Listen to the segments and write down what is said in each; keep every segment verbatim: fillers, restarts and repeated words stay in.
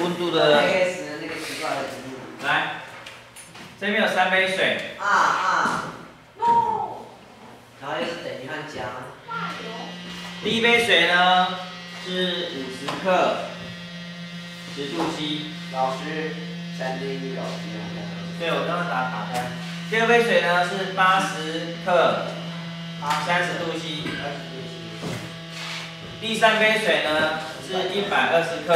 温度的。 X 的那个奇怪的题目。 来，这边有三杯水。 啊啊。No。然后又是等于和加。 第一杯水呢是五十克，十度 C。 老师，三对一老师对，我刚刚打打开。第二杯水呢是八十克，三十度 C。 二十度 C。 第三杯水呢是一百二十克，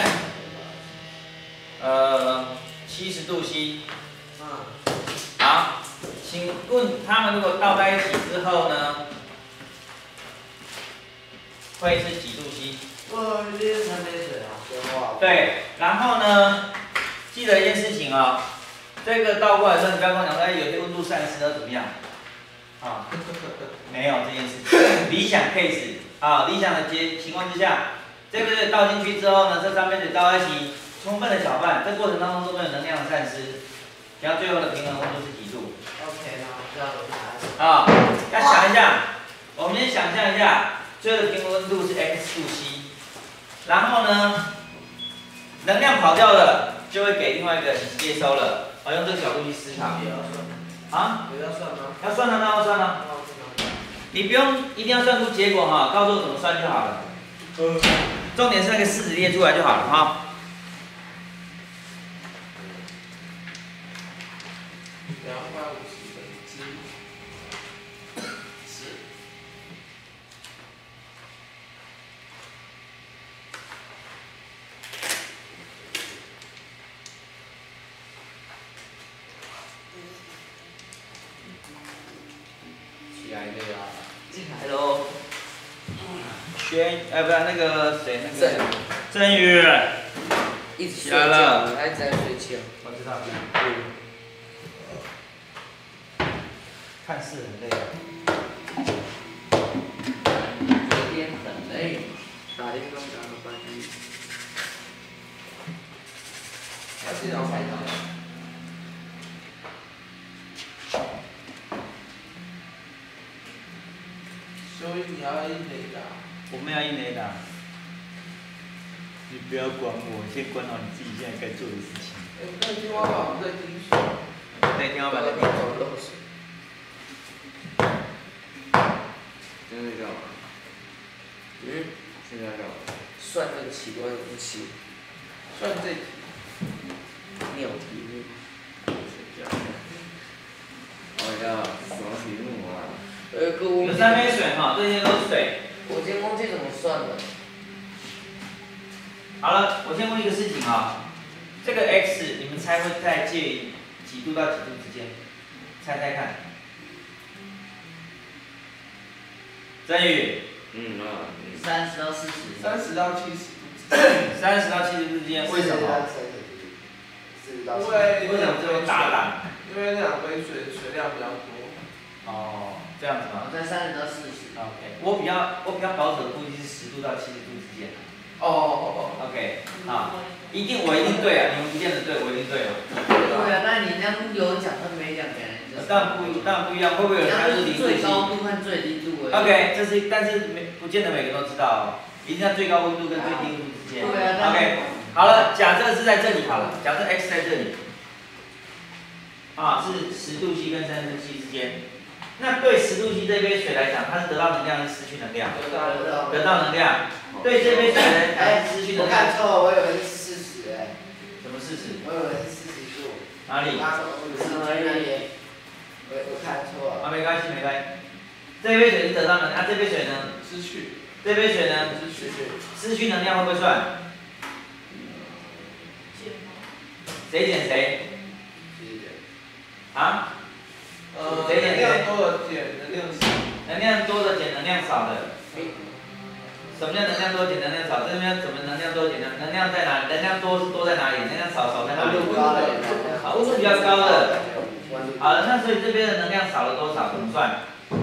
呃，七十度 C。 嗯。 好，请问它们如果倒在一起之后呢，会是几度 C？ 哇，这是三杯水啊！哇。 对，然后呢，记得一件事情啊、哦，这个倒过来的时候，你不要跟我讲说，哎，有些温度散失了怎么样？啊，没有这件事情。理想 case 啊，理想的结情况之下，这个水倒进去之后呢，这三杯水倒在一起，充分的搅拌，这过程当中都没有能量散失，然后最后的平衡温度是几度 ？OK，那我知道我答案。 啊，要想一下，我们先想象一下，最后的平衡温度是 x 度 C， 然后呢，能量跑掉了，就会给另外一个你接收了。我用这个角度去思考。啊？ 有要算吗？ 要算了，那要算了。你不用一定要算出结果哈，告诉我怎么算就好了。呃，重点是那个式子列出来就好了哈。 两百五十分之十。起来了呀！ 进来喽。 轩，哎，不是那个谁，那振个振宇， 一直起来了， 还在睡觉。 我知道。看似很累。 昨天很累，打电动打了半夜。要这样拍照。所以你要印雷达。 我们要印雷达。你不要管我，先管好你自己现在该做的事情。 哎，那天花板在滴水。 对，天花板在滴水。 现在干嘛？嗯？现在干嘛？算那个奇怪的东西。算这题。鸟题目。睡觉。哎呀，什么题目啊？呃，各位。 有三杯水哈，这些都是水。 我今天忘记怎么算了。 好了，我先问一个事情啊，这个 x 你们猜会在介于几度到几度之间？猜猜看。振宇。 嗯啊。 三十到四十。 三十到七十度。 三十到七十度之间，为什么？ 因为为什么这么大胆？ 因为那两杯水水量比较多。 哦，这样子吗？ 在三十到四十。 OK， 我比较我比较保守的估计是十度到七十度之间。 哦哦哦。 OK， 好，一定我一定对啊，你们不见得对，我一定对哦。 对啊，但你那样有奖跟没奖给人。 当然不当然不一样，会不会有人他是零度 C？ 最高度和最低度而已。 OK， 这是但是没不见得每个人都知道哦，一定要最高温度跟最低温度之间。 对啊。 OK， 好了，假设是在这里好了，假设 x 在这里，啊是十度 C 跟三十度 C 之间。那对十度 C 这杯水来讲，它是得到能量还是失去能量？ 得到得到。 得到能量。对这杯水来讲是失去能量。 我看错，我以为是四十哎。 什么事实？ 我以为是四十度。 哪里？ 五十那里。我我看错了。 啊，没关系没关系。这杯水是得到能量，啊这杯水呢？ 失去。 这杯水呢？ 失去。 失去能量会不会算？谁减谁？ 谁减？ 啊？ 呃，能量多的减能量少。 能量多的减能量少的。什么叫能量多减能量少？这边怎么能量多减能？能量在哪？能量多是多在哪里？能量少少在哪里？好，温度比较高的。好了，那所以这边的能量少了多少？怎么算？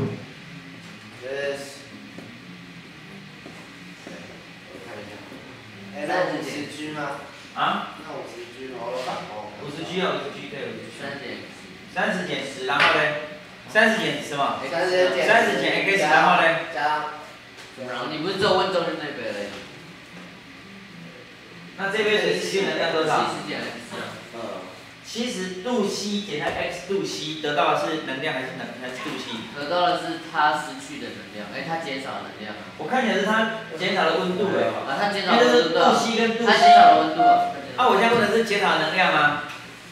哎，那五十 G 吗？ 啊？ 那五十 G 吗？我反攻。 五十 G 啊，五十 G 对，五十 G。 三减。 三十减十，然后呢？三十减什么？ 三十减。 三十减 x， 然后呢？ 加。然后你不是只有问中间那杯而已。 那这杯水失去能量多少？ 七十减 x 啊。嗯。 七十度 C 减它 x 度 C 得到的是能量还是能还是度 C？ 得到的是它失去的能量，哎、欸，它减少能量啊。 我看起来是它减少了温度哎。 啊，它减少了温度。 度 C 跟度 C。 它减少了温度啊。 啊，我现在问的是减少能量吗？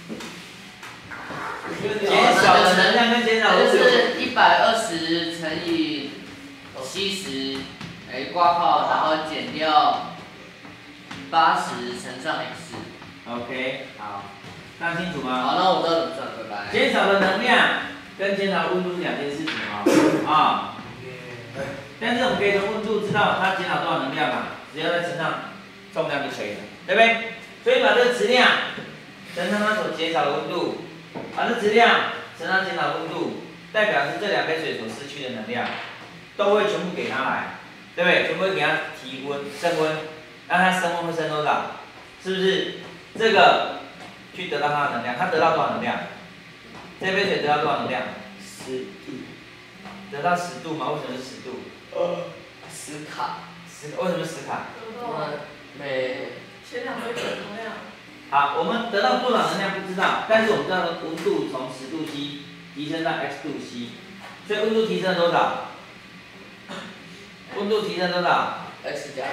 减少的能量跟减少温度。 就是一百二十乘以七十，哎，挂号，然后减掉八十乘上 x。OK， 好。这样清楚吗？好，那我知道怎么算，拜拜。 减少的能量跟减少的温度是两件事情啊、哦，啊。但是我们可以从温度知道它减少多少能量嘛，只要再乘上重量就可以了，对不对？所以把这个质量乘上它所减少的温度，把这质量乘上减少温度，代表是这两杯水所失去的能量，都会全部给它来，对不对？全部会给它提温、升温，让它升温会升多少？是不是？这个去得到它的能量，它得到多少能量？这杯水得到多少能量？十度。得到十度吗？为什么是十度？ 呃，十卡。 十，为什么十卡？ 每前两杯水能量。 好，我们得到多少能量不知道，但是我们知道的温度从十度 C 提升到 x 度 C， 所以温度提升了多少？温度提升多少 ？x 加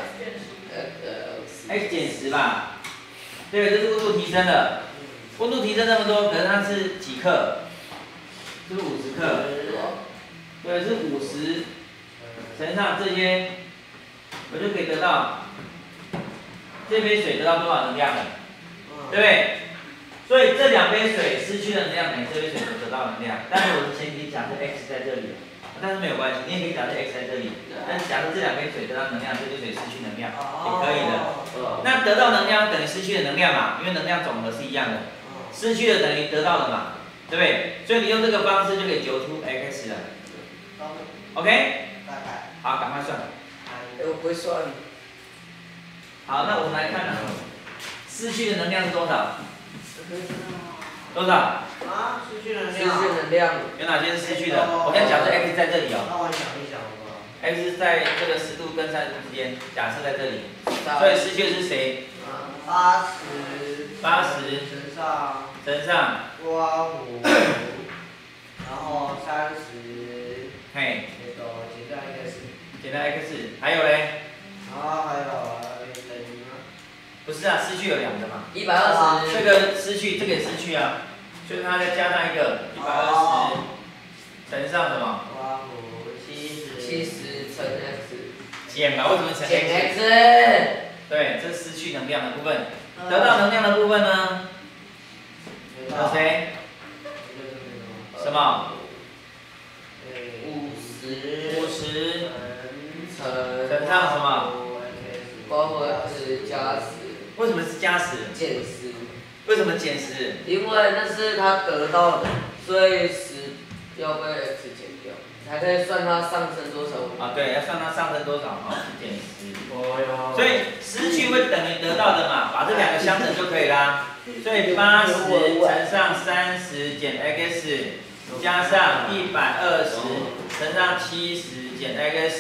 x x 减十吧。对，这是温度提升了。温度提升这么多，可是它是几克？是不是五十克？对，是五十乘上这些，我就可以得到这杯水得到多少能量了，对不对？所以这两杯水失去的能量等于这杯水所得到的能量。但是我的前提假设 x 在这里，但是没有关系，你也可以假设 x 在这里。但是假设这两杯水得到能量，这杯水失去能量也可以的。那得到能量等于失去的能量嘛，因为能量总和是一样的，失去的等于得到的嘛，对不对？所以你用这个方式就可以求出 x 了。OK， 好，赶快算。 哎，我不会算。 好，那我们来看呢，失去的能量是多少？多少？ 啊，失去能量。 失去能量。 有哪些是失去的？我先假设 x 在这里哦。 那我想一想好不好 x 在这个十度跟三十度之间，假设在这里，所以失去的是谁？ 八十。 八十。 乘上。 乘上。 刮胡。然后三十。 嘿。 减掉 x。 减掉 x， 还有嘞？ 然后还有等于吗？ 不是啊，失去有两个嘛。 一百二十。 这个失去，这个也失去啊，所以它再加上一个一百二十乘上什么？ 刮胡七十。 七十乘 x。 减吧，为什么乘 x？ 减 x。 对，这是失去能量的部分。得到能量的部分呢？有谁？什么？ 五十。 五十。 乘。 乘上什么？ 包括 x 加十。 为什么是加十？ 减十。 为什么减十？ 因为那是他得到的，所以十要被 x 减掉，才可以算它上升多少。 啊，对，要算它上升多少哈，减十。所以失去会等于得到的嘛，把这两个相乘就可以啦。所以八十乘上三十减 x 加上一百二十乘上七十减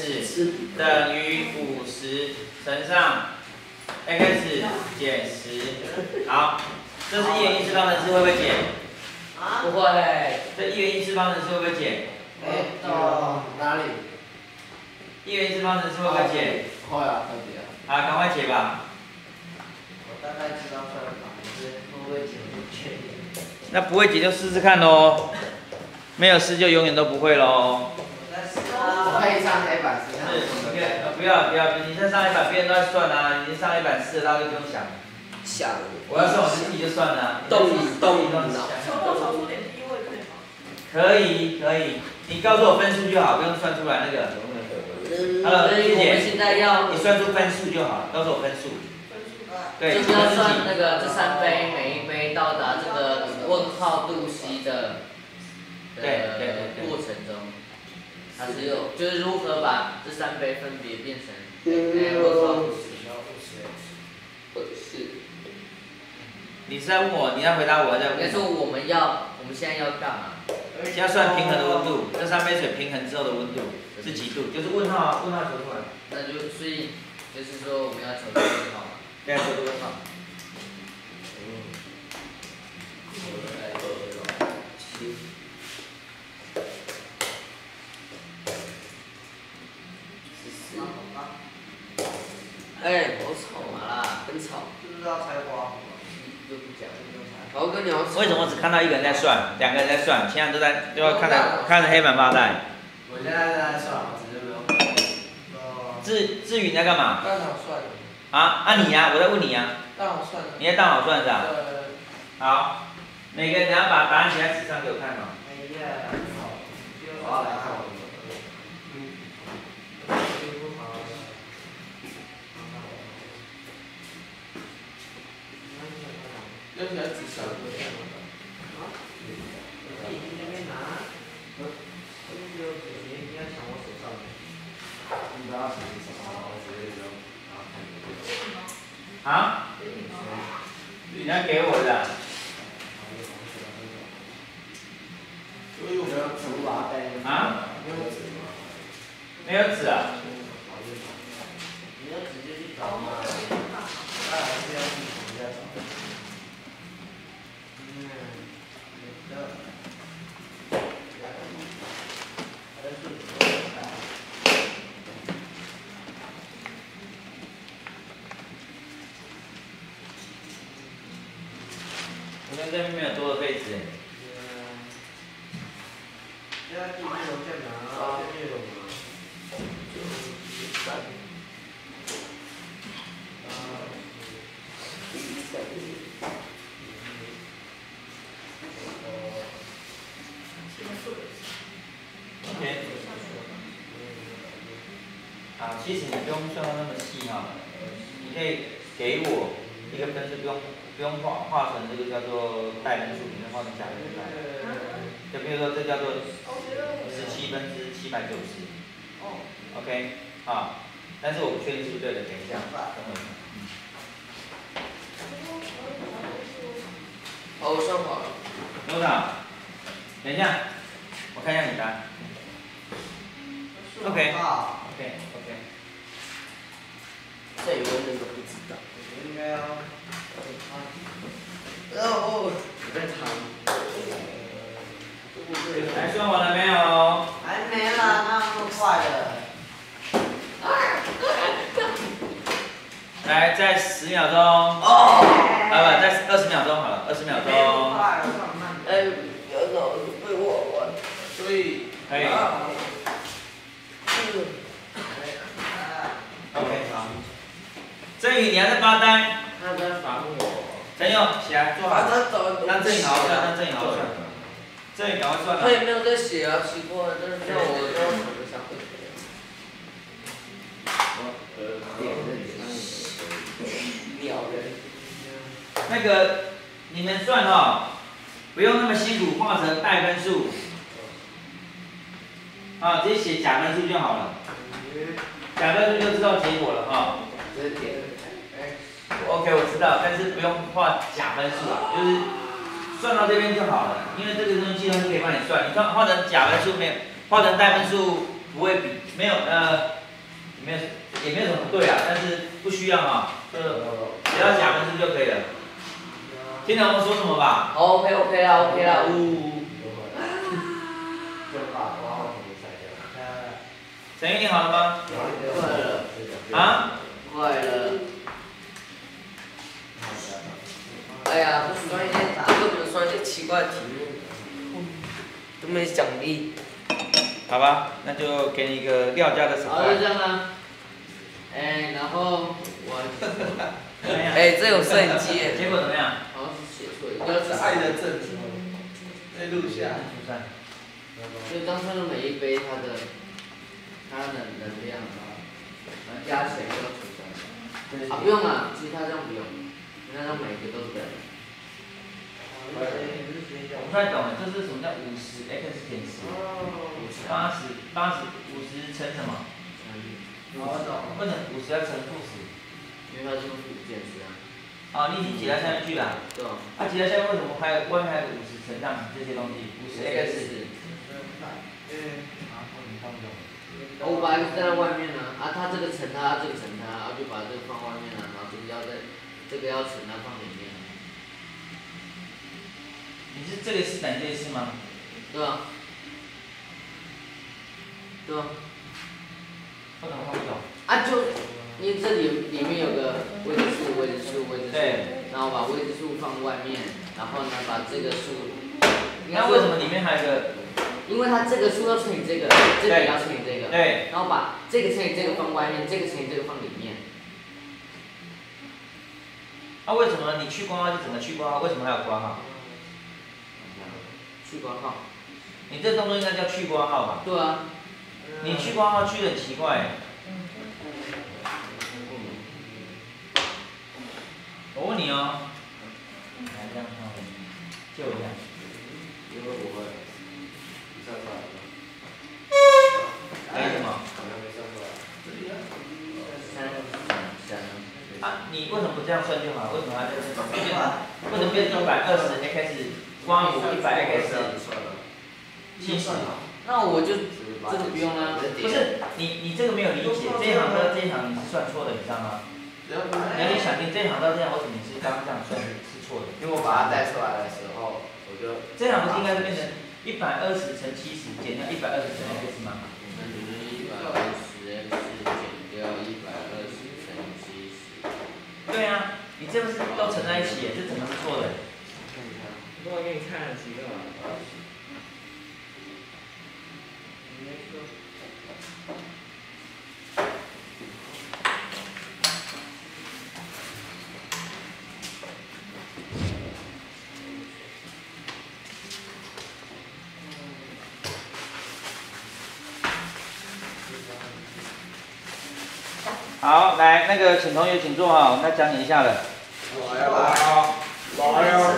x 等于五十乘上 x 减十。好，这是一元一次方程式会不会解？ 不会。 这一元一次方程式会不会解？ 哎，到哪里？ 一元一次方程式会不会解？ 会啊，会解啊。 好，赶快解吧。 我大概知道算法，可是会不会解不确定。 那不会解就试试看喽，没有试就永远都不会喽。 我可以上黑板试。 是，不要不要不要，你再上一版别人都在算啊，已经上一版试了，大家就不用想。 想。 我要算我自己就算了。 动动脑。 手动手出点低位可以吗？ 可以可以，你告诉我分数就好，不用算出来那个。 Hello， 谢谢。现在要你算出分数就好，告诉我分数。对， 就是要算那个这三杯每一杯到达这个问号度 C 的的过程中，它是有就是如何把这三杯分别变成哎问号度 C， 或者是你是在问我，你要回答我，在问我。 应该说我们要我们现在要干嘛？ 要算平衡的温度，这三杯水平衡之后的温度是几度？就是问号，问号求出来。 那就所以就是说我们要求这个问号。 再做多少？ 七。十四。哎，好吵啊！很吵。 是不是要猜花？ 就不讲，豪哥你要。 为什么只看到一个人在算，两个人在算，其他人都在都要看着看着黑板发呆？ 我现在在算，我只是没有。 至至于你在干嘛？ 大脑算。 啊啊你呀、啊，我在问你呀、啊。 大脑算。 你在大脑算是吧？ 对。 好，每个人等下把答案写在纸上给我看嘛。 哎呀，好，我要来看我的。 要写在纸上。 啊？你要给我的。 所以我们要怎么把它带进去？ 啊？ 没有纸吗？ 没有纸啊？ 你要直接去找吗？当然是要去人家找。嗯，好的。还是我看这边没有多的废纸。 现在第一楼在哪？这边有吗？三。 OK。啊，其实你不用算到那么细哈，你可以给我一个分数，不用不用画画成这个叫做代分数，你可以画成假分数来。就比如说这叫做十七分之七百九十。OK， 好，但是我不确定是不是对的，等一下，等我一下。 好，我算好了。 多少？等一下，我看一下你答案。OK。OK OK。 这有人都不知道。 应该要。 然后再尝。 来，算完了没有？ 还没啦，哪有那么快的？ 来，再十秒钟。哦。啊不，再二十秒钟好了，二十秒钟。 哎，有种被我玩。所以。 可以。OK， 好。振宇，你还在发呆？ 他在烦我。 陈勇，起来坐好。让振宇好好算，让振宇好好算。振宇赶快算。 他也没有在写啊，奇怪，但是叫我都想不想会写。鸟人。 那个，你们算哦，不用那么辛苦，画成代分数。啊，直接写假分数就好了。假分数就知道结果了哈。 直接点。 OK， 我知道，但是不用画假分数，就是算到这边就好了，因为这个东西计算机可以帮你算，你算画成假分数没有，画成代分数不会比没有呃，没有也没有什么不对啊，但是不需要哈，就只要假分数就可以了。听懂我说什么吧？ 好 ，OK OK 啦 OK 啦，呜。 陈玉，你好了吗？ 快了。 啊？ 快了。哎呀，不算一些，这个不算一些奇怪的题目，都没奖励。 好吧，那就给你一个廖家的手好，就这样啦。哎，然后我。 哎， 这有摄影机耶。 结果怎么样？ 好像是写错了，要是爱的证据，在录下。所以当它的每一杯它的它的能量啊，然后加起来要除三。啊，不用了，其实它这样不用，那它每个都是这样。 我不太懂哎，这是什么叫五十 x 减十？八十八十五十乘什么？ 我懂。 为什么五十要乘负十？ 因为它是用负减十啊。 啊，你已经解到下面去了。 对啊。 啊，解到下面为什么还有外面还有五十乘上这些东西？五十 x。 我把 x 在外面呢，啊，它这个乘它，这个乘它，然后就把这个放外面了，然后这个要在这个要存到放里面。 你是这个是等于这一次吗？ 对啊。对啊。 我怎么看不懂？ 啊就，因为这里里面有个未知数、未知数、未知数， 对。 然后把未知数放外面，然后呢把这个数。 那为什么里面还有个？ 因为它这个数要乘以这个，这个也要乘以这个。 对。 然后把这个乘以这个放外面，这个乘以这个放里面。 那、啊、为什么你去挂号就整个去挂号？为什么还有挂号？ 去挂号。 你这动作应该叫去挂号吧？ 对啊。 你去挂号去的很奇怪、欸。我问你哦，来这样看，救一下。 因为我会算出来了。 为什么？ 好像没算出来。 三三。 啊，你为什么不这样算就好？为什么还在这边？为什么变一百二十 x 光谱一百 x 七十？ 那我就这个不用啦。 不是，你你这个没有理解，这一行到这一行你是算错的，你知道吗？你要去想，你这一行到这样，为什么你是刚刚这样算是错的？ 因为我把它带出来的时候，我就这行不是应该是变成一百二十乘七十减掉一百二十乘 x 吗？ 那就是一百二十 x 减掉一百二十乘七十。对啊，你这不是都乘在一起，这怎么是错的？ 我给你看了几个。 好，来，那个请同学请坐哈，我们要讲解一下了。 来了，来了。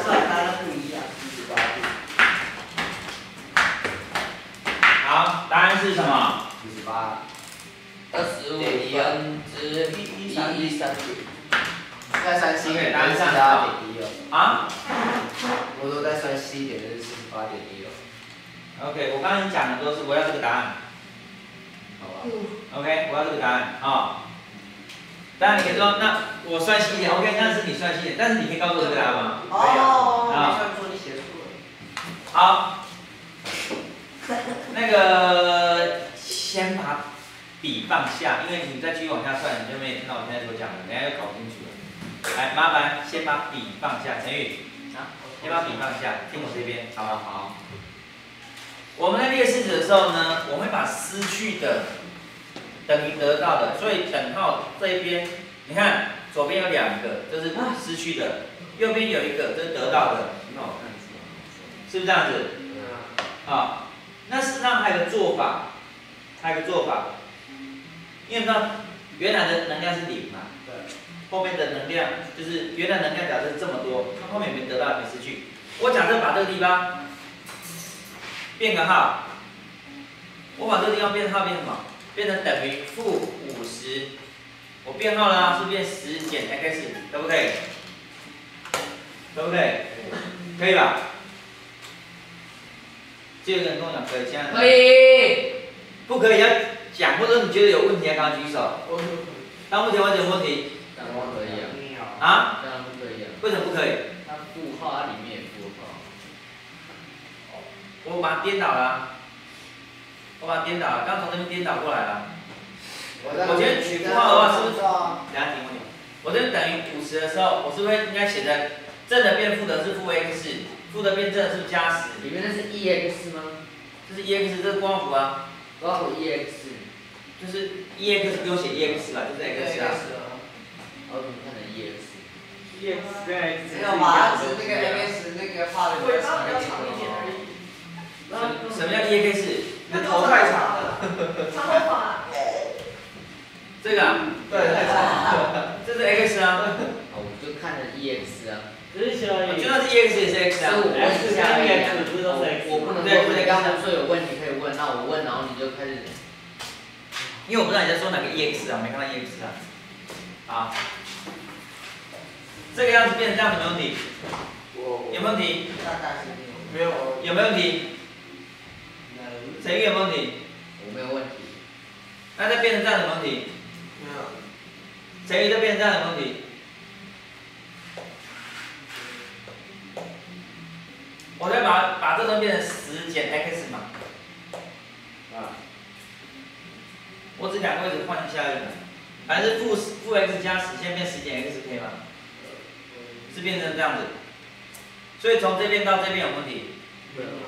好，答案是什么？ 四十八。 二十五分之一一三点。 再算西一点就是四十八点一了。 啊？ 我说再算西一点就是四十八点一了。 OK， 我刚才讲的都是我要这个答案。 好吧。 OK， 我要这个答案啊。哦当然你可以说，那我算细一点 ，OK， 那是你算细一点，但是你可以告诉我这个答案吗？ 哦， 啊， 算错你写错了。 好，那个先把笔放下，因为你再继续往下算，你就没有听到我现在所讲的，等下又搞不清楚了。来，麻烦先把笔放下，陈宇，啊，先把笔放下，听我这边，好不好？好。我们在列式子的时候呢，我会把失去的等于得到的，所以等号这一边，你看左边有两个，这是失去的，右边有一个，这是得到的， 那我看出来。 是不是这样子？ 嗯。 啊，那事实上还有个做法，还有个做法，因为呢，原来的能量是零嘛， 对， 后面的能量就是原来能量假设是这么多，它后面没得到也没失去，我假设把这个地方变个号，我把这个地方变号变什么？变成等于负五十，我变号了，是变十减 x， 可不可以？可不可以？可以吧？这个人跟我讲可以，现在可以。 不可以要讲，或者你觉得有问题，赶快举手。到目前为止有问题？ 当然不可以啊。 啊？ 当然不可以啊。 为什么不可以？ 它负号，它里面也负号。 我把它颠倒了。我把它颠倒了，刚从这边颠倒过来了。我觉得取负号的话是不是？等下听我讲。我这边等于五十的时候，我是不是应该写的正的变负的是负 x， 负的变正的是不是加十？ 里面那是 e_x 吗？ 这是 e_x， 这是光谱啊。 光谱 e_x。就是 e_x 不用写 e_x 吧，就是 x 啊。 我怎么看成 e_x？e_x 跟 x 是一样的。没有把那个 x 那个画的尾巴比较长一点而已。 什么叫 e_x？ 你的头太长了。 长头发。 这个啊？ 对，太长了。 这是 x 啊。 哦，我就看成 e_x 啊。 只是而已。就算是 e_x 也是 x 啊。 我问一下而已啊。我不能说你刚刚说有问题可以问，那我问，然后你就开始。 因为我不知道你在说哪个 ex 啊，没看到 ex 啊。好，这个样子变成这样子没问题。有没有问题？ 没有。 有没有问题？谁有没有问题？ 我没有问题。 那再变成这样有没有问题？ 没有。 谁再变成这样有没有问题？ 我再把把这东西变成十减 x 嘛。 啊。 我只两个位置换一下而已，还是负负 x 加十，现在变十减 x 可以吗？是变成这样子。所以从这边到这边有问题？ 没有。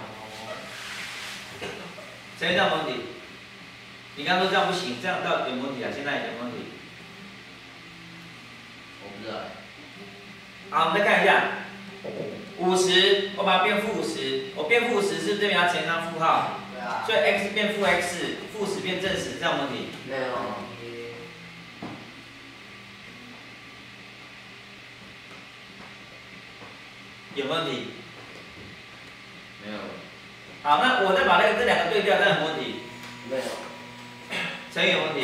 谁这样有问题？你刚刚说这样不行，这样到底有问题啊？现在有问题。 我不知道。 好，我们再看一下，五十，我把它变负五十，我变负五十是不是这边要乘上负号？ 对啊。 所以 x 变负 x， 负十变正十，这样有问题？ 没有。 有问题？ 没有。 好，那我再把那个这两个对调，这样有问题？ 没有。 乘以有问题？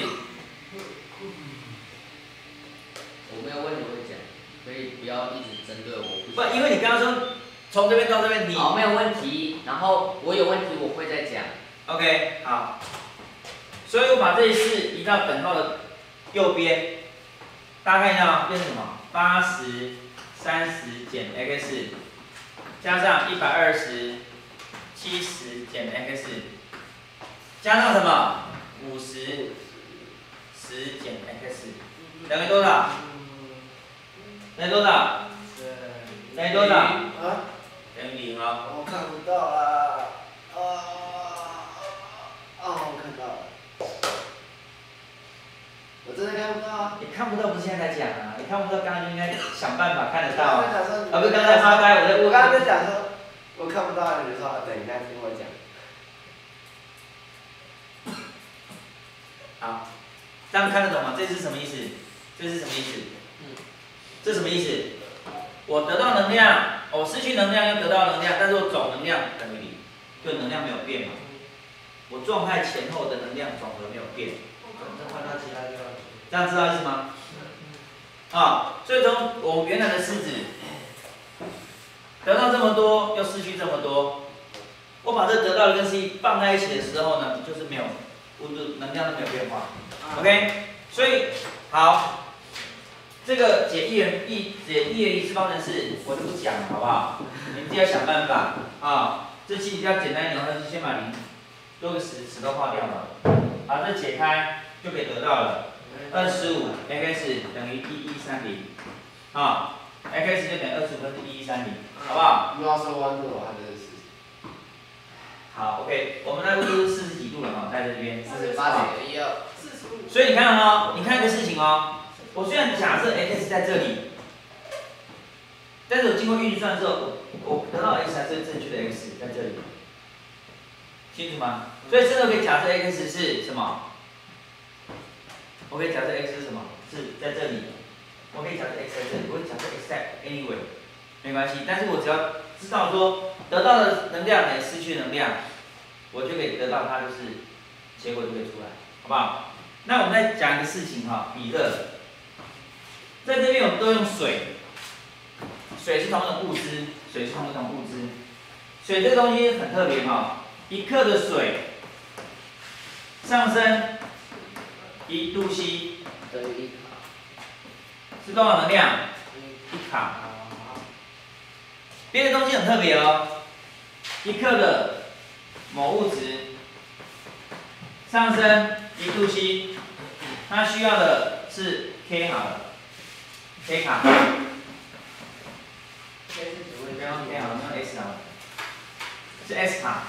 我没有问题，我会讲，可以不要一直针对我。 不，因为你刚刚说从这边到这边你。 好，没有问题。然后我有问题，我会再讲。 OK， 好。所以我把这一式移到等号的右边，大家看一下啊，变成什么？八十、三十减 x， 加上一百二十、七十减 x， 加上什么？五十、十减 x， 等于多少？等于多少？等于多少？ 啊？ 等于零哦。 我看不到啦。啊。哦，我看到了。我真的看不到啊！ 你看不到不是现在才讲啊，你看不到刚刚就应该想办法看得到啊。 啊， 不是刚才发呆，我在我刚刚在讲说，我看不到，你说等一下听我讲。 好，这样看得懂吗？这是什么意思？这是什么意思？ 嗯。 这什么意思？我得到能量，我失去能量又得到能量，但是我总能量等于零，就能量没有变嘛。我状态前后的能量总和没有变。 再换到其他地方。 这样知道意思吗？啊，所以从我们原来的式子得到这么多，又失去这么多，我把这得到的跟 c 放在一起的时候呢，就是没有温度能量都没有变化。OK， 所以好，这个解一元一解一元一次方程式我就不讲了，好不好？你们自己要想办法啊。这期比较简单一点，那就先把零多个十十都划掉了，把这解开就可以得到了。二十五 x 等于一一三零，啊 ，x 就等于二十五分之一一三零，好不好？ 不要说弯度的话，这是。 好 ，OK， 我们那个都是四十几度了哈，在这边。 四十八点一二。 所以你看哦，你看一个事情哦，我虽然假设 x 在这里，但是我经过运算之后，我得到 x 还是正确的 x 在这里，清楚吗？所以这个可以假设 x 是什么？我可以假设 x 是什么？是在这里。我可以假设 x 在这里，我可以假设 x 在 anywhere， 没关系。但是我只要知道说得到的能量等于失去能量，我就可以得到它就是结果就可以出来，好不好？那我们再讲一个事情哈，比热。在这边我们都用水，水是同一种物质，水是同一种物质。水这个东西很特别哈，一克的水上升一度 C 等于一卡。 是多少能量？一卡。别的东西很特别哦，一克的某物质上升一度 C， 它需要的是 K 好了 ，K 卡。 K 是只会不要用 K 好了，用 S 好了，是 S 卡。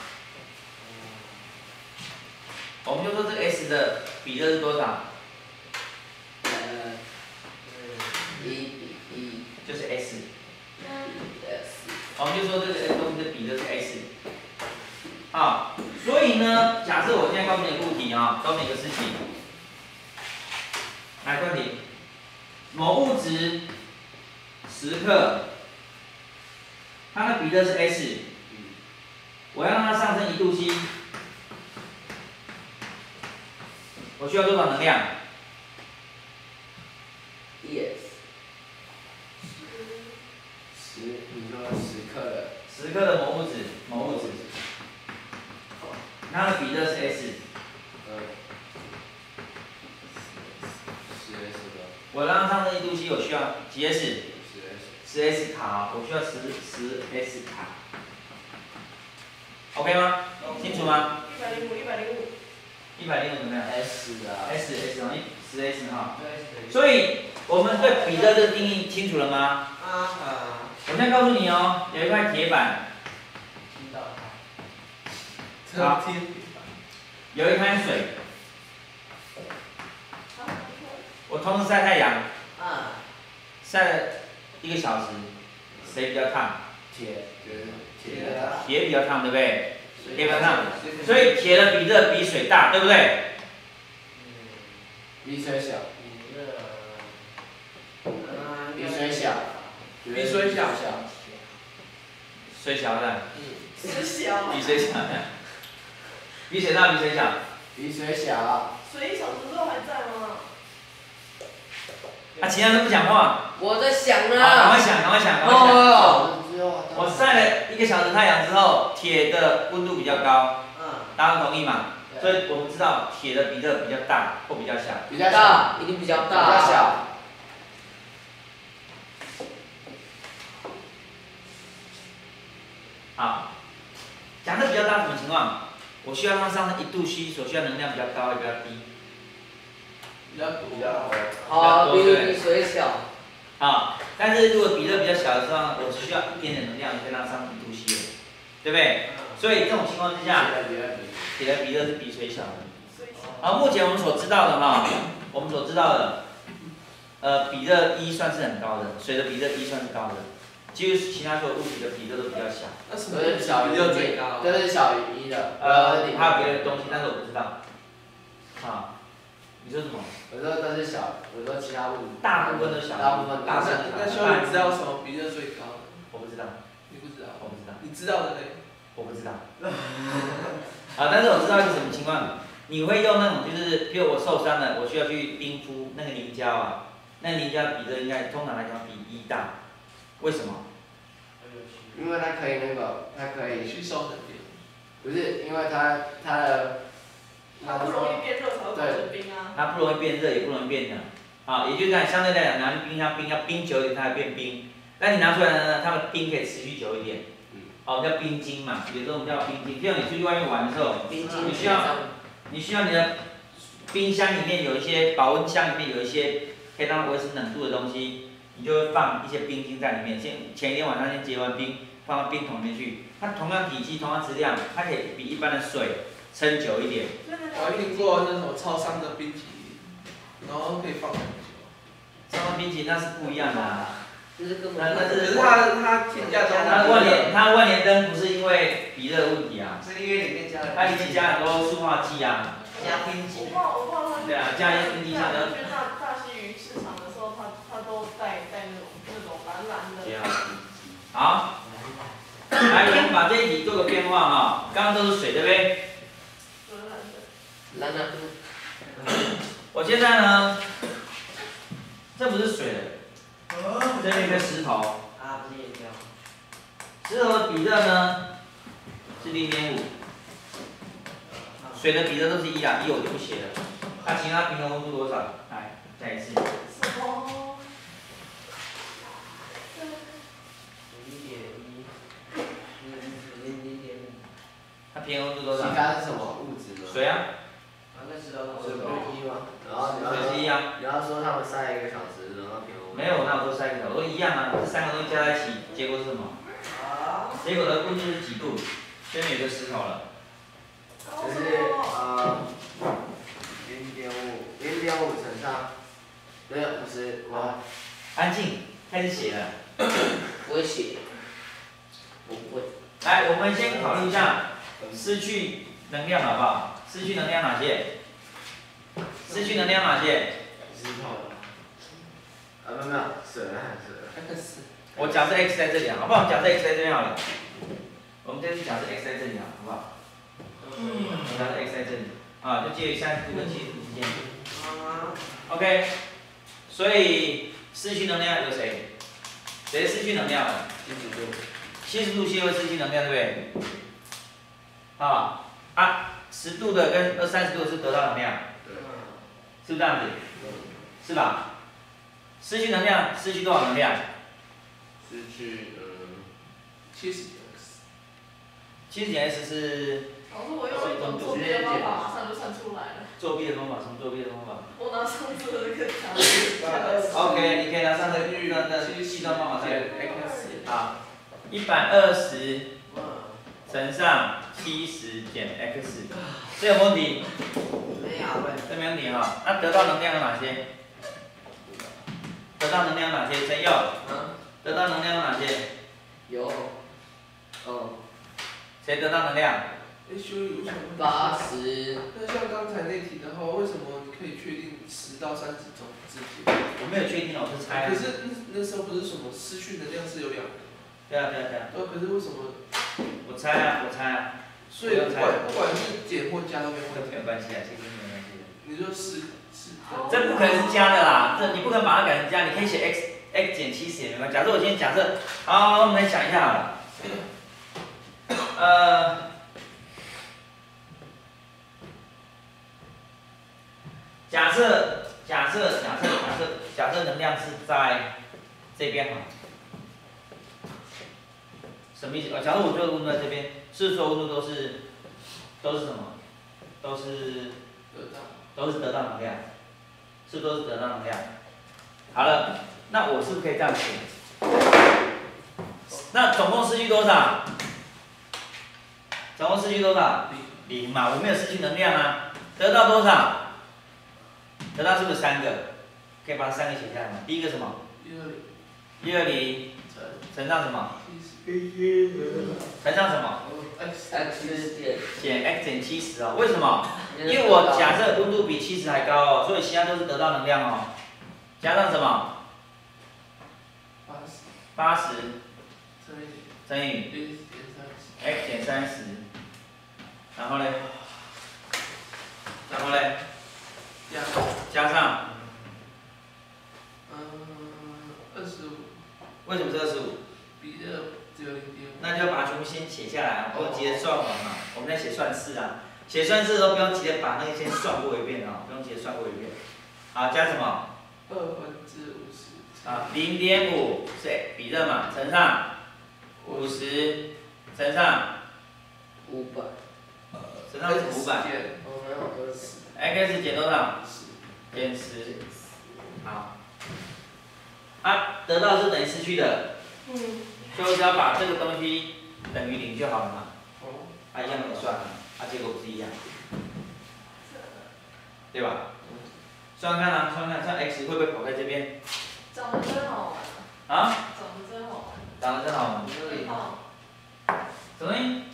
我们就说这个 S 的比热是多少？ 呃，一比一就是 S。 比 S。 我们就说这个东西的比热是 S。啊，所以呢，假设我现在告诉你个物体啊，告诉你一个事情，来问题，某物质十克，它的比热是 S， 我要让它上升一度 C， 我需要多少能量？ 一 S。 十，你说十克的。 十克的某物质，某物质，它的比热是 S。 呃。十 S 的。 我让它上升一度 C， 我需要几 S？ 十 S。 十 S 卡，我需要十十 S 卡。 ？OK 吗？清楚吗？ 一百零五，一百零五。 一百零五怎么样 S 啊。 ？S S 等于十 S 哈。所以我们对比的这个定义清楚了吗？ 啊啊。 我现在告诉你哦，有一块铁板， 听到它。 好，有一滩水，我同时晒太阳， 啊。 晒了一个小时，谁比较烫？ 铁。铁。 铁比较烫，对不对？铁比较烫，所以铁的比热比水大，对不对？ 比水小。 比热。 比水小。 比水小。 水小的。 水小。 比水小的。比水大，比水小。 比水小。 水一小时之后还在吗？ 啊，其他人不讲话。 我在想呢。 好，赶快想，赶快想，赶快想。 哦。 我晒了一个小时太阳之后，铁的温度比较高， 嗯。 大家同意嘛？所以我们知道铁的比热比较大或比较小。 比较大，一定比较大。比较小。 好，假设比较大什么情况？我需要它上升一度 C 所需要能量比较高，也比较低。 比较多。比较多。 好，比比水小。 啊，但是如果比热比较小的时候，我只需要一点点能量就可以让它上升一度 C 了，对不对？所以这种情况之下，铁的比热是比水小的。好，目前我们所知道的哈，我们所知道的，呃，比热一算是很高的，水的比热一算是高的，几乎其他所有物体的比热都比较小。 那什么是小于最高？ 这是小于一的。 呃，还有别的东西，但是我不知道。啊，你说什么？ 我说都是小，我说其他物质。 大部分都小。 大部分大部分。 那修你知道什么比热最高的？ 我不知道。 你不知道？ 我不知道。 你知道的嘞？ 我不知道。啊，但是我知道一个什么情况，你会用那种就是，比如我受伤了，我需要去冰敷那个凝胶啊，那个凝胶比热应该通常来讲比一大，为什么？ 因为它可以那个，它可以吸收能量。 不是，因为它它的。 它不容易变热才会变成冰啊。 它不容易变热，也不容易变冷。啊，也就是讲，相对来讲，拿去冰箱冰要冰久一点，它会变冰。但你拿出来呢，它的冰可以持续久一点。哦，叫冰晶嘛，有时候我们叫冰晶。就像你出去外面玩的时候， 冰晶你需要，你需要你的冰箱里面有一些保温箱里面有一些可以让它维持冷度的东西，你就会放一些冰晶在里面。先前一天晚上先结完冰，放到冰桶里面去。它同样体积、同样质量，它可以比一般的水撑久一点。 我还听过那种超商的冰淇淋，然后可以放很久。 超商冰淇淋那是不一样的啊。 就是根本。 那那是它它添加中。 它万年它万年灯不是因为比热的问题啊， 是因为里面加了。 它里面加很多塑化剂啊。 加冰剂。 我怕我怕它。 对啊，加一些冰剂上的。 去大大溪鱼市场的时候，它它都带带那种那种蓝蓝的。 好。来，我们把这一题做个变化哈，刚刚都是水，对不对？ 蓝蓝的。 我现在呢，这不是水了，这边一个石头。 啊，不是岩浆。 石头的比热呢是零点五，水的比热都是一啊，一我就不写了。那其他平衡温度多少？来，再一次。 什么？ 零点一。零零点五。 它平衡温度多少？ 其他是什么物质呢？ 水啊。 啊，那石头水不是一吗？然后水是一啊。 你要说他们晒一个小时，然后平衡。 没有，那我说晒一个小时，我说一样啊。这三个东西加在一起，结果是什么？结果的温度是几度？这边有个石头了。 就是呃零点五，零点五乘上，对，五十，哇。 安静，开始写了。 不会写。我不会。 来，我们先考虑一下失去能量好不好？失去能量哪些？失去能量哪些？ 石头。啊，没有没有，水了还是水。 我假设 x 在这里啊，好不好？我们假设 x 在这边好了。我们这次假设 x 在这里啊，好不好？嗯。假设 x 在这里，啊，就介于三十度跟七十度之间。OK。所以失去能量有谁？谁失去能量了？七十度。七十度 C 会失去能量，对不对？啊啊，十度的跟二三十度的是得到能量。 对。 是不是这样子？是吧？失去能量，失去多少能量？ 失去呃七十。 七十减 S 是老师，我用一种作弊的方法，马上就算出来了。 作弊的方法，什么作弊的方法？ 我拿上次的那个条 OK， 你可以拿上这个预算的计算方法来。好，一百二十乘上七十减 x， 这有没有问题？ 没有问题。 这没问题哈。那得到能量有哪些？得到能量有哪些？陈佑。 嗯。 得到能量有哪些？ 有。哦。 谁得到能量？ 哎，修理我想问八十。 那像刚才那题的话，为什么你可以确定十到三十种之间？ 我没有确定，我是猜。 可是那那时候不是什么失去能量是有两个？ 对啊对啊对啊。 对，可是为什么？ 我猜啊，我猜啊。 所以不管不管是减或加都没问题。 没有关系啊，这个没有关系的。 你说是是。 这不可能是加的啦，这你不可能把它改成加，你可以写 x x 减七十也没关系。假设我今天假设，好，我们来想一下好了。呃，假设假设假设假设假设能量是在这边哈，什么意思？呃，假如我这个温度在这边，是所有温度都是都是什么？都是得到都是得到能量，是都是得到能量。好了，那我是不是可以这样写？那总共失去多少？总共失去多少？零嘛，我没有失去能量啊。得到多少？得到是不是三个？可以把这三个写下来吗？第一个什么？ 一二零。 一二零乘上什么？ 七十。 乘上什么？ x 减减 x 减七十哦。为什么？因为我假设温度比七十还高哦，所以其他都是得到能量哦。加上什么？ 八十。 八十乘以。 乘以 x 减三十，然后嘞，然后嘞， 加加上， 嗯，二十五。 为什么是二十五？ 比这只有零点五。 那就要把它全部先写下来啊，不用急着算完嘛。我们在写算式啊，写算式的时候不用急着把那个先算过一遍啊，不用急着算过一遍。好，加什么？ 二分之五十。 啊，零点五是比热嘛，乘上五十，乘上五百。 乘上五百。 哦，还有二十。 x 减多少？减十。好。啊，得到是等于失去的。 嗯。 所以我只要把这个东西等于零就好了嘛。 哦。 啊，一样也算了，啊，结果不是一样，对吧？算看啊，算看，像 x 会不会跑在这边？ 长得真好玩啊？ 长得真好玩。 长得真好玩。 对抗。 什么东西？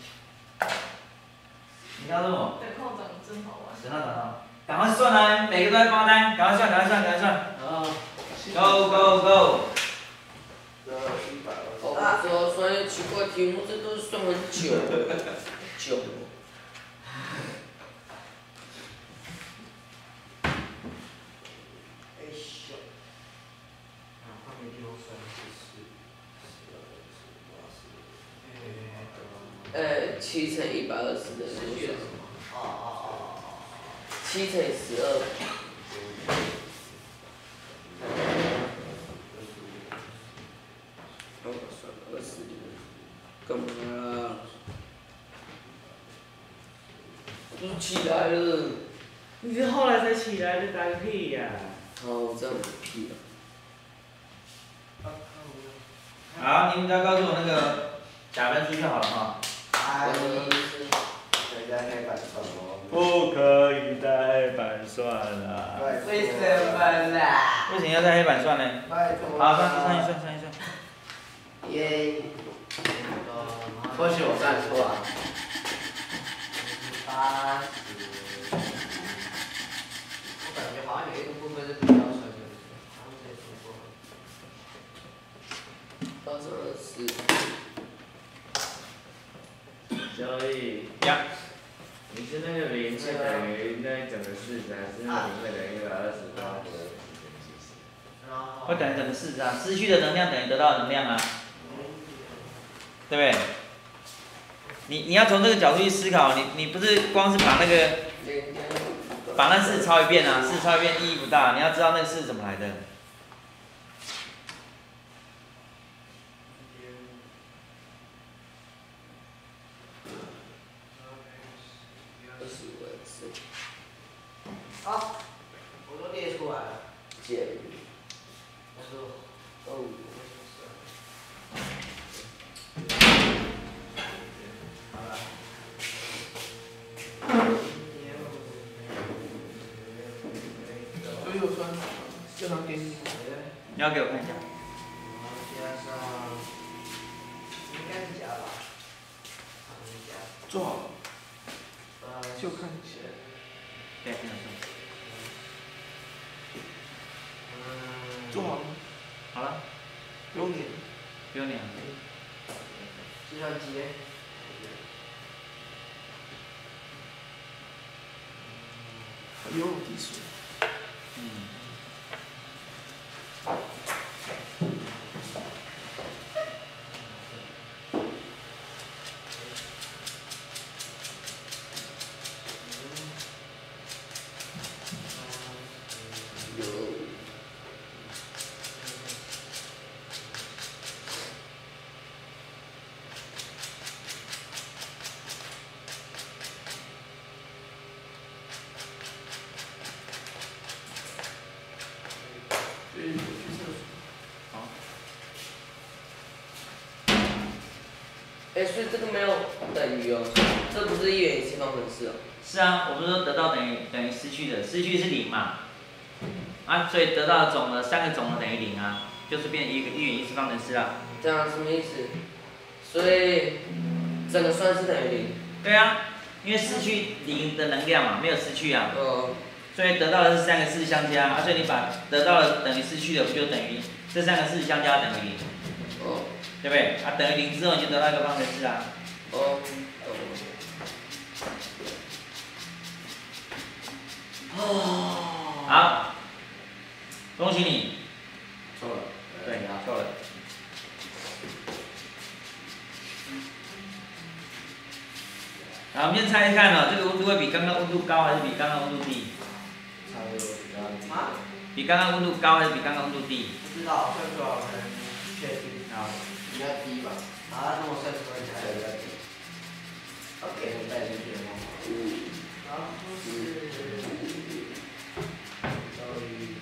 你刚说什么？ 对抗长得真好玩。 等到等到，赶快算啊！每个都在发单，赶快算，赶快算，赶快算。 啊。 Go go go！ 哦，说算些奇怪题目，这都是算很久，久。 哎咻！啊，后面给我算是十、十、八、十。 呃，七乘一百二十的多少？ 哦哦哦哦。 七乘以十二。哦，算了，二十。干嘛？都起来了。 你是后来才起来的，打个屁呀！ 好，这样子屁了。 好，你们只要告诉我那个打分数就好了哈。 哎，谁在黑板算哦？ 不可以在黑板算啦。 为什么啦？ 为什么要在黑板算呢？ 拜托。 好，算算一算，算一算。 耶。或许我算错了。八十。我感觉好像有一个部分是比较纯的，好像也说过了。 八十二十。 所以， 呀， 你是那个零是等于那一整个式子，还是那个零会等于一百二十八的其实？ 会等于整个式子啊，失去的能量等于得到的能量啊，对不对？你你要从这个角度去思考，你你不是光是把那个把那式抄一遍啊，式抄一遍意义不大，你要知道那个式怎么来的。 好，我都列出来了。 减他说， 哦， 好了。 所以有酸，要拿给你。 你要给我看一下。 加上，应该是加吧。 做好了， 呃， 就看一下。 对，这样算。 嗯。 做好了吗？ 好了， 不用点。 不用脸。 计算机。 有我提示。 嗯。 所以我去厕所。 好。 哎，所以这个没有等于哦，这不是一元一次方程式哦。 是啊，我不是说得到等于等于失去的，失去是零嘛，啊，所以得到的总的三个总的等于零啊，就是变一个一元一次方程式啊。 这样什么意思？所以整个算式等于零。 对啊，因为失去零的能量嘛，没有失去啊。 哦。 所以得到的是三个式相加，啊，所以你把得到的等于失去的，不就等于这三个式相加等于零？ 哦。 对不对？啊，等于零之后你就得到一个方程式啊。 哦，懂了。哦。 好，恭喜你。 错了。 对，错了。好，我们先猜一看哦，这个温度会比刚刚温度高还是比刚刚温度低？ 差不多比刚刚低。 啊？ 比刚刚温度高还是比刚刚温度低？ 不知道，算出来我才能确定。 好， 比较低吧。 好，那我算出来一下。 比较低。OK，带进去的方法。 然后是等于。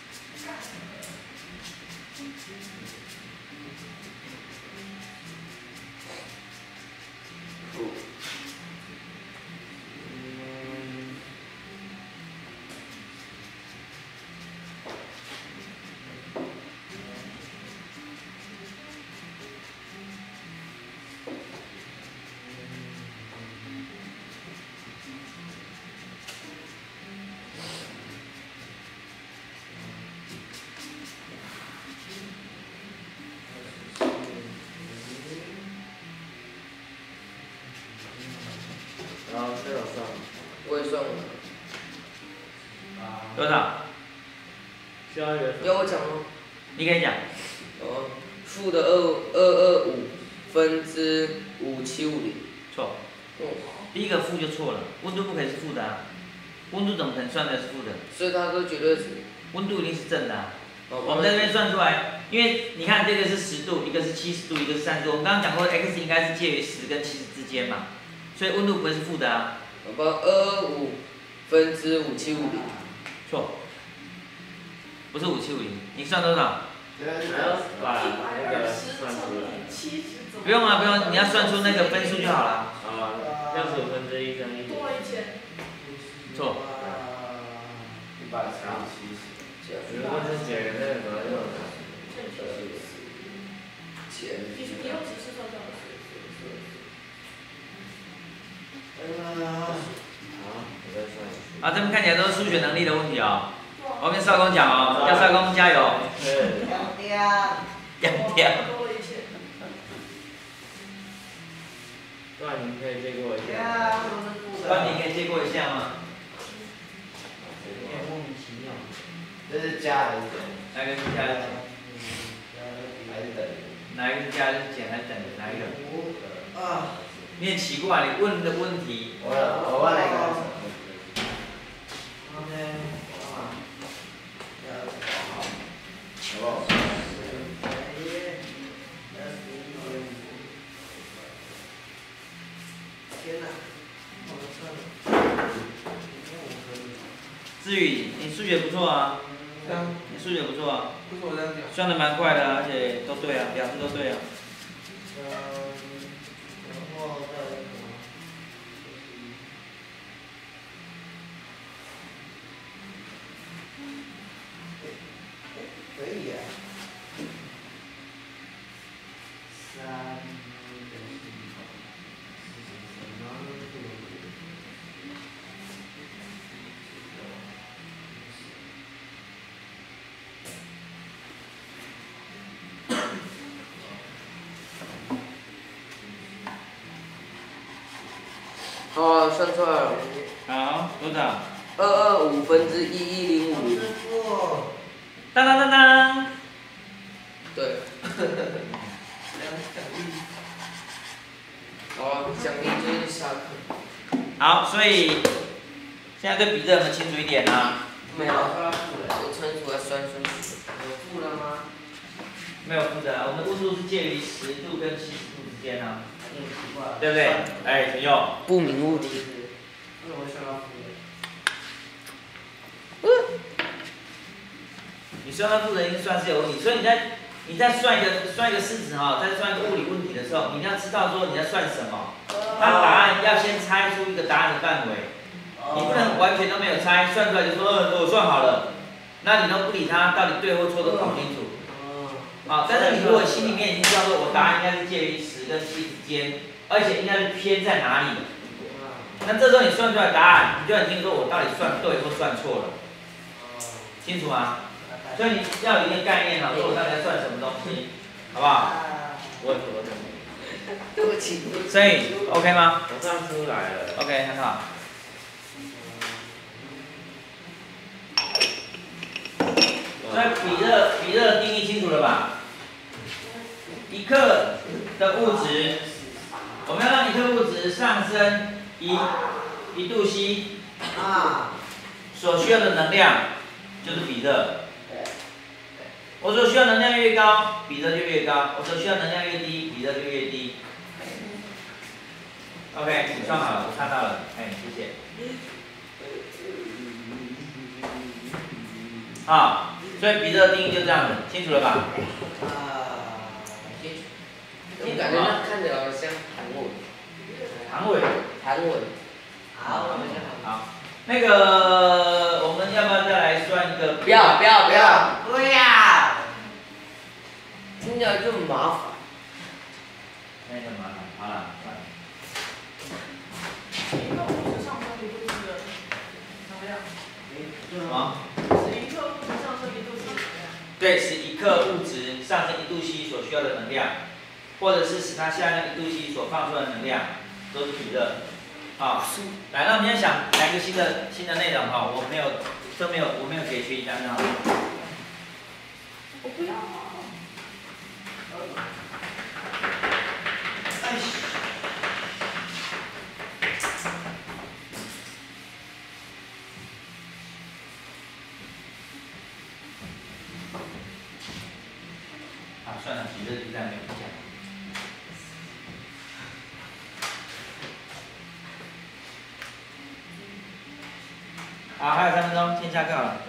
然后这种算吗？ 我也算了。 多少？ 需要一个。 要我讲吗？ 你可以讲。 哦，负的二二二五分之五七五零。 错。 嗯。 第一个负就错了，温度不可以是负的啊，温度怎么可能算的是负的？ 所以它都绝对值。 温度一定是正的啊。 哦、 我们在这边算出来，因为你看这个是十度，一个是七十度，一个是三十度。我们刚刚讲过 x 应该是介于十跟七十之间嘛，所以温度不会是负的啊。 好吧，二二五分之五七五零。 错。不是五七五零，你算多少？ 还要把那个算出来。 不用啊，不用，你要算出那个分数就好了。 啊，六十五分之一乘以。 多一千。 错。 一百乘以七十。 如果是减那个什么用的？ 减。 你你用几次算这样的？ 好，我再算一次。 啊，这边看起来都是数学能力的问题哦。我跟少工讲哦，叫少工加油。 两点。 两点。 段你可以借过一下。 呀，我是负的。 段你可以借过一下吗？ 有点莫名其妙。这是加还是减？ 哪个是加还是减？ 还是等于？ 哪一个是加还是减还是等于？哪一个？ 啊。 你很奇怪，你问的问题。 我我问了一个。OK，啊。好不好？天哪！ 至志宇，你数学不错啊， 这样， 你数学不错啊， 为什么这样讲？ 算的蛮快的、啊，而且都对啊，表示都对啊。 嗯，然后再来什么？可以耶。三等于四十三等于哦，算出来了， 好，多少？ 二二五分之一一零五。 师傅， 当当当当。 对。 两奖励。 好，奖励就是下课。 好，所以现在对比这有没有清楚一点啊？ 没有，我乘出来算出去。 有负了吗？ 没有负的啊，我们的温度是介于十度跟七十度之间啊， 很奇怪。 对不对？哎，陈佑。 不明物体。 为什么算到负的？ 你算到负的已经算是有问题，所以你在你在算一个算一个式子哈，在算一个物理问题的时候，你一定要知道说你在算什么。它答案要先猜出一个答案的范围，你不能完全都没有猜，算出来就说呃我算好了，那你都不理它，到底对或错都搞不清楚。好，但是你如果心里面已经知道说我答案应该是介于十跟七之间，而且应该是偏在哪里，那这时候你算出来的答案，你就很清楚说我到底算对或算错了，清楚吗？所以你要有一个概念啊，说我到底在算什么东西，好不好？我我对不起。 所以 OK 吗我算出来了。 ？OK，很好。所以比热比热的定义清楚了吧？一克的物质，我们要让一克物质上升一一度 C， 啊， 所需要的能量就是比热。我所需要能量越高，比热就越高；我所需要能量越低，比热就越低。OK， 你算好了，我看到了，哎，谢谢。啊，所以比热的定义就这样子，清楚了吧？ 啊， 我感觉它看起来好像韩文。 韩文。 韩文。 好，我们先好。 好，那个我们要不要再来算一个？ 不要不要不要！ 不要。 听起来就很麻烦。 那个麻烦，好了，算了。 一个物质上升一度 C 的能量。 什么？ 是一克物质上升一度 C 的能量。 对，使一克物质上升一度 C 所需要的能量，或者是使它下降一度 C 所放出的能量，都是比热。好，来，那我们现在想来一个新的新的内容哈，我没有都没有我没有给学一张哈。 我不要。 哎。 啊，算了，比热就这样没有讲。好，还有三分钟，先下课了。